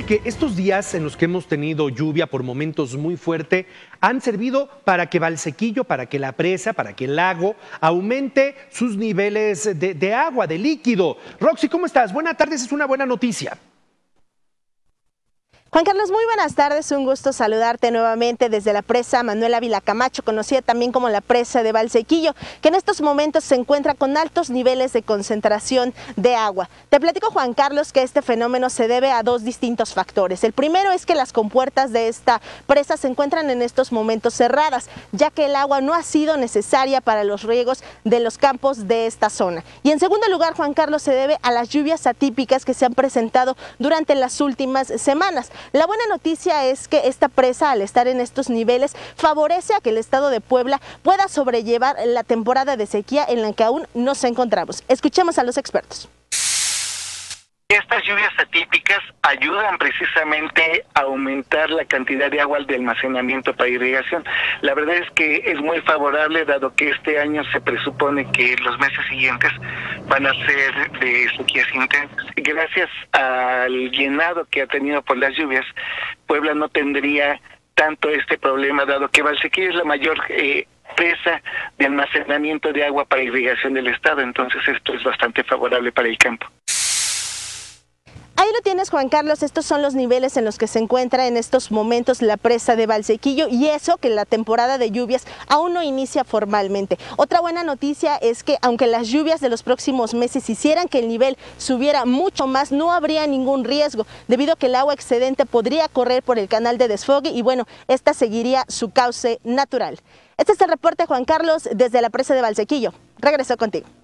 que estos días en los que hemos tenido lluvia por momentos muy fuerte han servido para que Valsequillo, para que la presa, para que el lago aumente sus niveles de agua, de líquido. Roxy, ¿cómo estás? Buenas tardes, es una buena noticia. Juan Carlos, muy buenas tardes, un gusto saludarte nuevamente desde la presa Manuel Ávila Camacho, conocida también como la presa de Valsequillo, que en estos momentos se encuentra con altos niveles de concentración de agua. Te platico, Juan Carlos, que este fenómeno se debe a dos distintos factores. El primero es que las compuertas de esta presa se encuentran en estos momentos cerradas, ya que el agua no ha sido necesaria para los riegos de los campos de esta zona. Y en segundo lugar, Juan Carlos, se debe a las lluvias atípicas que se han presentado durante las últimas semanas. La buena noticia es que esta presa, al estar en estos niveles, favorece a que el estado de Puebla pueda sobrellevar la temporada de sequía en la que aún nos encontramos. Escuchemos a los expertos. Estas lluvias atípicas ayudan precisamente a aumentar la cantidad de agua de almacenamiento para irrigación. La verdad es que es muy favorable, dado que este año se presupone que los meses siguientes van a ser de sequías intensas. Gracias al llenado que ha tenido por las lluvias, Puebla no tendría tanto este problema, dado que Valsequillo es la mayor presa de almacenamiento de agua para irrigación del estado. Entonces esto es bastante favorable para el campo. Ahí lo tienes, Juan Carlos, estos son los niveles en los que se encuentra en estos momentos la presa de Valsequillo, y eso que la temporada de lluvias aún no inicia formalmente. Otra buena noticia es que aunque las lluvias de los próximos meses hicieran que el nivel subiera mucho más, no habría ningún riesgo, debido a que el agua excedente podría correr por el canal de desfogue y bueno, esta seguiría su cauce natural. Este es el reporte, Juan Carlos, desde la presa de Valsequillo. Regreso contigo.